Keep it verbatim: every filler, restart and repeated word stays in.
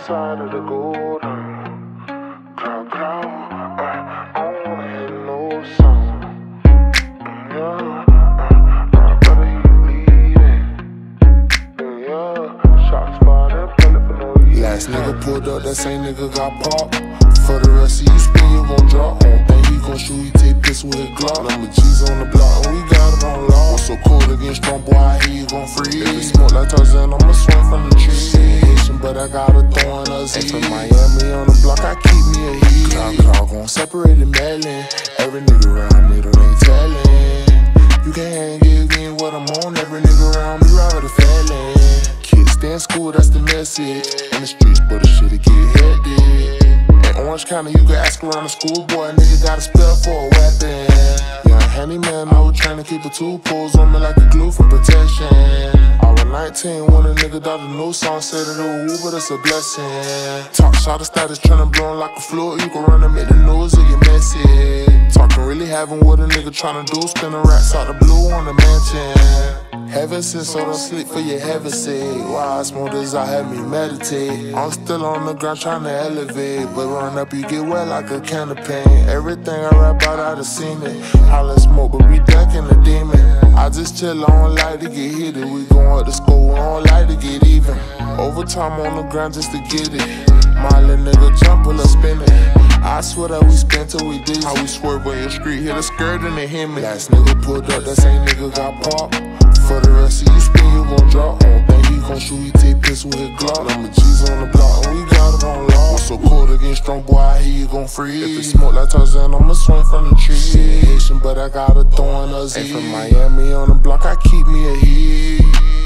side of the gold. Cloud, cloud, uh, I don't wanna hear no sound. Yeah, uh, my brother he bleeding. Yeah, shots fired and pellet for no reason. Last nigga pulled up, that same nigga got popped. For the rest of you spin, you gon' drop. Don't think he gon' shoot, he take piss with a Glock. Number G's on the block, and we got it on lock. What's so cold against strong boy, I hear you gon' freeze. If it smoke like Tarzan, I'ma swing from the tree. Haitian, but I got a throw in a Z. From Miami on the block, I keep me a heat. Cloud, cloud, gon' separate the melon. Every nigga around me, don't ain't tellin'. You can't hang it again what I'm on. Every nigga around me, ride with a felon. Kids stay in school, that's the message. In the streets, but the shit it get hectic. Orange County, you can ask around the school, boy, nigga got a spell for a weapon. Young handyman, I was trying to keep the two poles on me like a glue for protection. I was nineteen when a nigga died, the new song said it a woo, but it's a blessing. Talk shot of status, trying to blow like a fluid, you can run and make the news or get messy. Talking really having what a nigga trying to do, spin the racks out the blue on the mansion. Heaven sent, so don't sleep for your heaven sake. Why I smoke this, I had me meditate. I'm still on the ground trying to elevate, but run up, you get wet like a can of paint. Everything I rap about, I done seen it. Holla smoke, but we decking the demon. I just chill, I don't like to get heated. We going up to school, we don't like to get even. Overtime on the ground just to get it. My little nigga jump, pull up spin it. I swear that we spent till we did. How we swerve on your street, hit a skirt and they hit me. Last nigga pulled up, that same nigga got popped. For the rest of you spin, you gon' drop. Don't think he gon' shoot, he take piss with a Glock. Number G's on the block, and we got it on lock. What's so cold against strong boy, I hear you gon' freeze. If it smoke like Tarzan, I'ma swing from the tree. Haitian, but I got a throw in a Z. From Miami on the block, I keep me a heat.